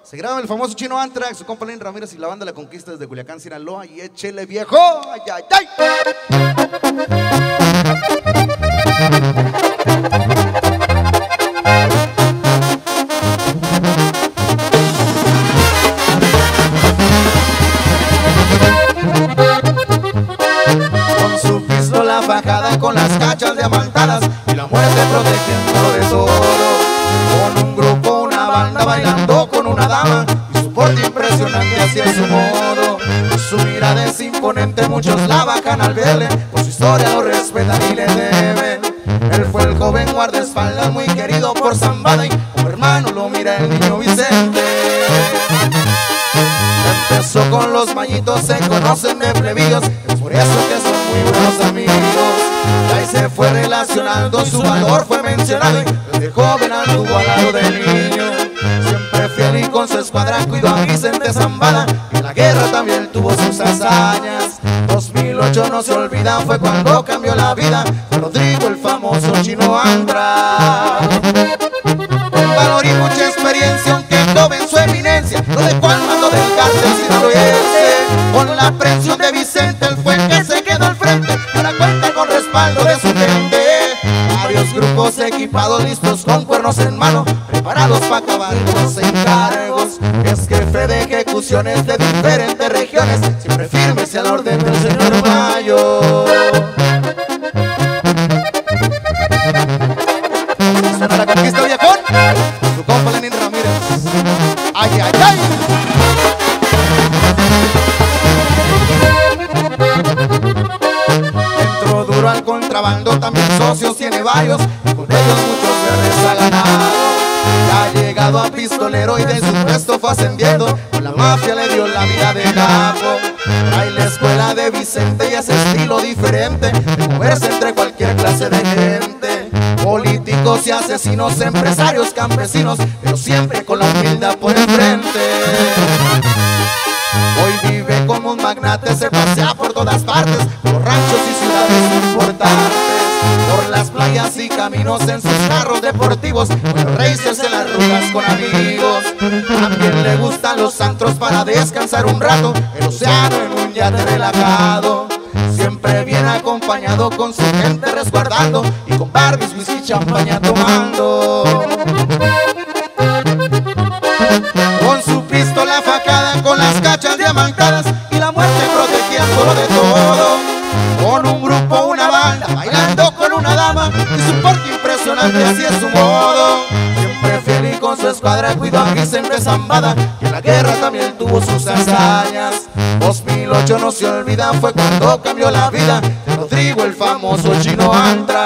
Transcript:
Se graba el famoso Chino Antrax, su compa Lenin Ramírez y la banda La Conquista desde Culiacán, Sinaloa. Y échele viejo. ¡Ay, ay, ay! Con su pistola fajada, con las cachas diamantadas y la muerte protegiendo de todo. Con un grupo, una banda bailando con una dama y su porte impresionante hacia su modo. Su mirada es imponente, muchos la bajan al verle, por su historia lo respetan y le deben. Él fue el joven guardaespaldas muy querido por Zambada y como hermano lo mira el niño Vicente. Empezó con los mañitos, se conocen de plebillos, es por eso que son muy buenos amigos. Y ahí se fue relacionando, su valor fue mencionado y desde joven anduvo al lado del niño. Siempre fiel y con su escuadra cuidó a Vicente Zambada, y en la guerra también tuvo sus hazañas. 2008 no se olvida, fue cuando cambió la vida de Rodrigo, el famoso Chino Antrax. Con valor y mucha experiencia, aunque joven su eminencia, lo dejó al mando del cártel sinaloense. Con la presión de Vicente, él fue el que se quedó al frente, ahora cuenta con respaldo de su gente. Varios grupos equipados, listos con cuernos en mano, preparados para acabar con los encargos. Es jefe de ejecuciones de diferentes regiones, siempre firmes y al orden del señor Mayo. Suena La Conquista, viejón, su compa Lenin Ramírez. ¡Ay, ay, ay! Entró duro al contrabando, también socios tiene varios, y con ellos muchos verdes ha ganado. Ya ha llegado a pistolero y de su puesto fue ascendiendo, con la mafia le dio la vida de capo. Trae la escuela de Vicente y ese estilo diferente de moverse entre cualquier clase de gente. Políticos y asesinos, empresarios, campesinos, pero siempre con la humildad por enfrente. Hoy vive como un magnate, se pasea por todas partes, por ranchos y ciudades importantes, por las playas y caminos en sus carros deportivos, con los racers en las rutas con amigos. También le gustan los antros para descansar un rato, el océano en un yate relajado. Siempre viene acompañado con su gente resguardando y con Barbies, whisky, champaña tomando. Con su pistola fajada, con las cachas diamantadas y la muerte protegiéndolo de todo. Con un grupo, una banda, bailando con una dama y su porte impresionante, así es su modo. Siempre fiel y con su escuadra cuidó a Vicente Zambada, y en la guerra también tuvo sus hazañas. 2008 no se olvida, fue cuando cambió la vida de Rodrigo, el famoso Chino Antrax.